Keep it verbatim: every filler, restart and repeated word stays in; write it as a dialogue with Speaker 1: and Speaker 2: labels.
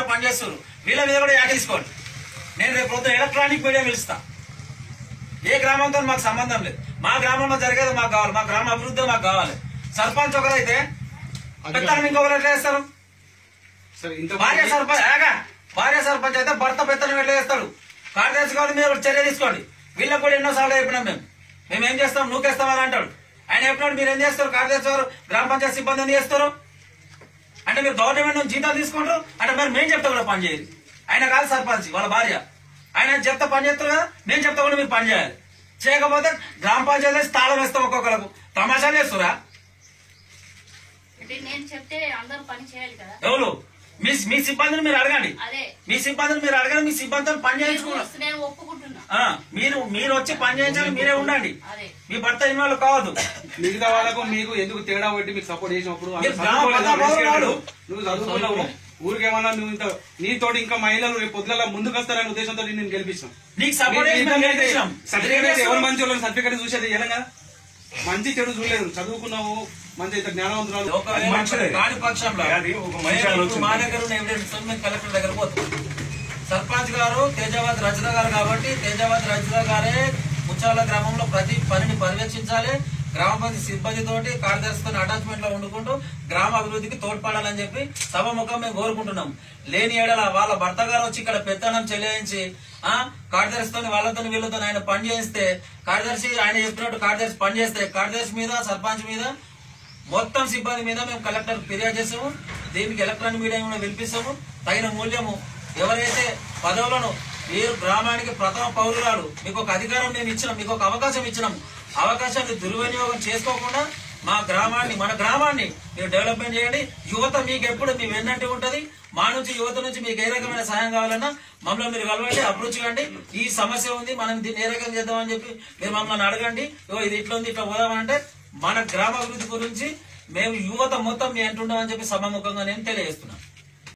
Speaker 1: పనిచేస్తారు, వీళ్ళ మీద కూడా యాక్ట్ తీసుకోండి. నేను రేపు పొద్దున ఎలక్ట్రానిక్ మీడియా పిలుస్తా. ఏ గ్రామంతో మాకు సంబంధం లేదు, మా గ్రామంలో జరిగేది మాకు కావాలి, మా గ్రామ అభివృద్ధి మాకు కావాలి. సర్పంచ్ ఒకరైతే పెత్తనం ఇంకొకరు ఎట్లా చేస్తారు? భార్య సర్పంచ్ భార్య సర్పంచ్ అయితే భర్త పెత్తనం ఎట్లా చేస్తాడు? కార్యదర్శి కాదు, మీరు చర్య తీసుకోండి. వీళ్ళకి కూడా ఎన్నోసార్లు చెప్పినాం, మేము మేము ఏం చేస్తాం నూకేస్తామని అంటాడు ఆయన. చెప్పినప్పుడు మీరు ఏం చేస్తారు? కార్యదర్శి గారు గ్రామ పంచాయతీ సిబ్బంది ఏం చేస్తారు అంటే మీరు గవర్నమెంట్ నుంచి జీతాలు తీసుకుంటారు అంటే మరి మేము చెప్తా కూడా పని చేయాలి. ఆయన కాదు సర్పంచ్, వాళ్ళ భార్య. ఆయన చెప్తా పని చేస్తారు కదా, నేను చెప్తా కూడా మీరు పని చేయాలి. చేయకపోతే గ్రామ పంచాయతీ తాళం వేస్తాం ఒక్కొక్కరికి. తమాషా చేస్తురా? ఎవరు మీ మీ సిబ్బందిని మీరు అడగండి, మీ సిబ్బందిని మీరు అడగండి, మీ సిబ్బందితో పని చేయించుకున్నా మీరు మీరు వచ్చి పని చేయించాలి, మీరే ఉండండి. మీ భర్త ఇన్వాల్వ్ కావద్దు.
Speaker 2: మిగతా వాళ్ళకు మీకు ఎందుకు తేడా పెట్టి మీకు సపోర్ట్ చేసినప్పుడు నువ్వు చదువుకున్నావు, ఊరికేమన్నా నువ్వు ఇంత నీతోటి ఇంకా మహిళలు రేపు పొద్దుల ముందుకు వస్తారనే ఉద్దేశంతో నేను గెలిపిస్తాం. సర్టిఫికేట్ ఎవరు మంచి వాళ్ళని సర్టిఫికేట్ చూసేది ఎలా కదా? మంచి చెడు చూడలేదు, చదువుకున్నావు, మంచి జ్ఞానవంతురాలు.
Speaker 1: మా దగ్గర ఉన్న ఎవిడెన్స్ మేము కలెక్టర్ దగ్గర పోతాం. సర్పంచ్ గారు తేజావతి రచిత గారు కాబట్టి తేజావతి రచిత గారే ముచ్చాల గ్రామంలో ప్రతి పనిని పర్యవేక్షించాలి. గ్రామ పంచాయతీ సిబ్బందితోటి కార్యదర్శితో అటాచ్మెంట్ లో ఉండుకుంటూ గ్రామ అభివృద్ధికి తోడ్పడాలని చెప్పి సభముఖం మేము కోరుకుంటున్నాం. లేని ఏడల వాళ్ళ భర్త గారు వచ్చి ఇక్కడ పెత్తనం చెల్లించి ఆ కార్యదర్శితో వాళ్ళతో వీళ్ళతో ఆయన పని చేస్తే, కార్యదర్శి ఆయన చెప్పినట్టు కార్యదర్శి పని చేస్తే కార్యదర్శి మీద సర్పంచ్ మీద మొత్తం సిబ్బంది మీద మేము కలెక్టర్ ఫిర్యాదు చేసాము. దీనికి ఎలక్ట్రానిక్ మీడియా కూడా వినిపిస్తాము. తగిన మూల్యము ఎవరైతే పదవులను మీరు గ్రామానికి ప్రథమ పౌరురాలు, మీకు ఒక అధికారం మేము ఇచ్చినాం, మీకు ఒక అవకాశం ఇచ్చినాం. అవకాశాన్ని దుర్వినియోగం చేసుకోకుండా మా గ్రామాన్ని మన గ్రామాన్ని మీరు డెవలప్మెంట్ చేయండి. యువత మీకు ఎప్పుడు మీ వెన్నంటి ఉంటది. మా నుంచి యువత నుంచి మీకు ఏ రకమైన సహాయం కావాలన్నా మమ్మల్ని మీరు కలవండి, అప్రోచ్ కండి. ఈ సమస్య ఉంది, మనం దీన్ని ఏ రకంగా చేద్దామని చెప్పి మీరు మమ్మల్ని అడగండి. ఇది ఇట్లా ఉంది, ఇట్లా పోదామంటే మన గ్రామ అభివృద్ధి గురించి మేము యువత మొత్తం మీ అంటుండమని చెప్పి సభాముఖంగా నేను తెలియజేస్తున్నాను.